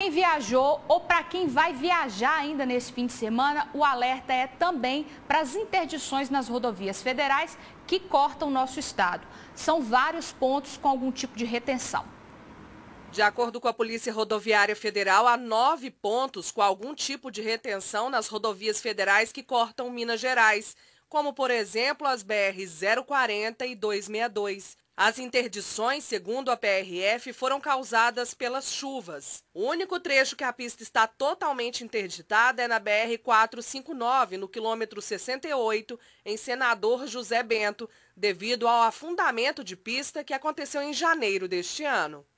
quem viajou ou para quem vai viajar ainda nesse fim de semana, o alerta é também para as interdições nas rodovias federais que cortam o nosso estado. São vários pontos com algum tipo de retenção. De acordo com a Polícia Rodoviária Federal, há 9 pontos com algum tipo de retenção nas rodovias federais que cortam Minas Gerais, como, por exemplo, as BR-040 e 262. As interdições, segundo a PRF, foram causadas pelas chuvas. O único trecho que a pista está totalmente interditada é na BR-459, no quilômetro 68, em Senador José Bento, devido ao afundamento de pista que aconteceu em janeiro deste ano.